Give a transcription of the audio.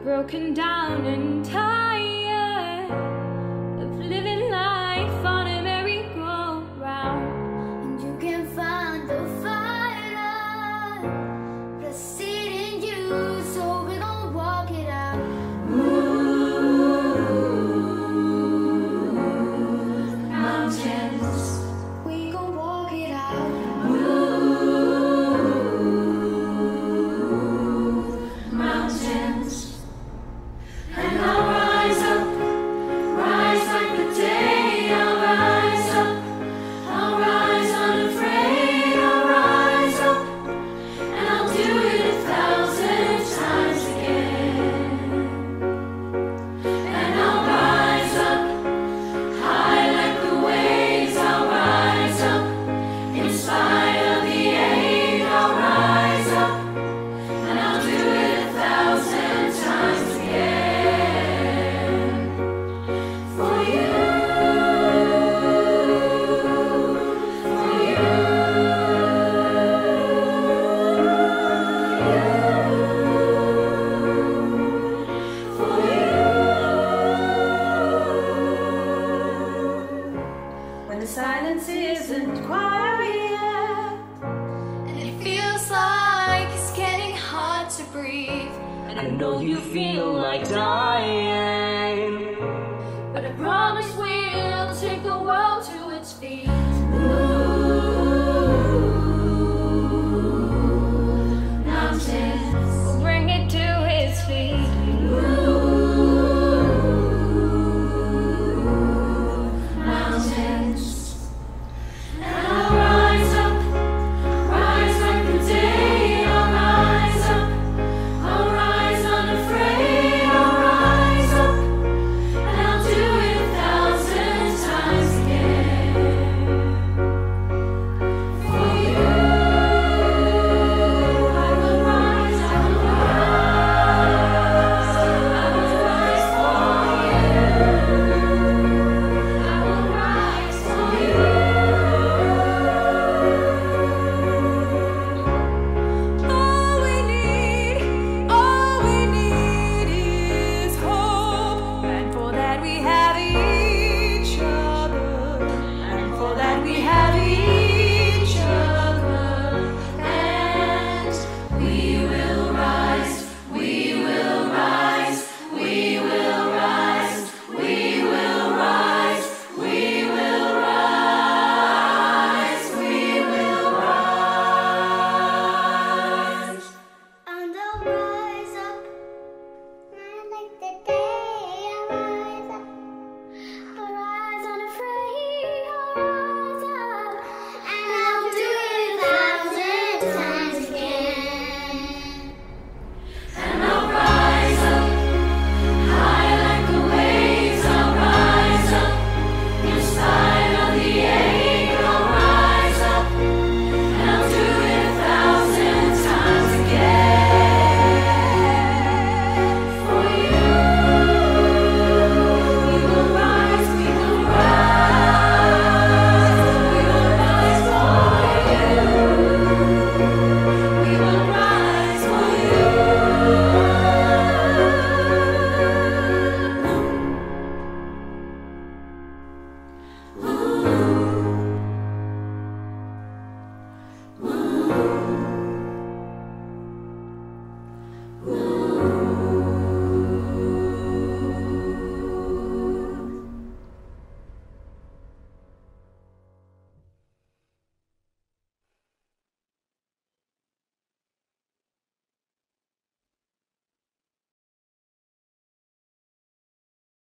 broken down and tired of living life on a merry-go-round. And you can find the fire that's seed in you, so we're gonna walk it out. Mountains, We gon' walk it out. mountains. And I'll rise up, rise like the day. I'll rise up, I'll rise unafraid. I'll rise up, and I'll do it 1,000 times again. And I'll rise up, high like the waves. I'll rise up, in spite of the aid. I'll rise up, and I'll do it 1,000 times again. For you, for you, for you. When the silence isn't quiet, And it feels like it's getting hard to breathe. and I know you feel like dying.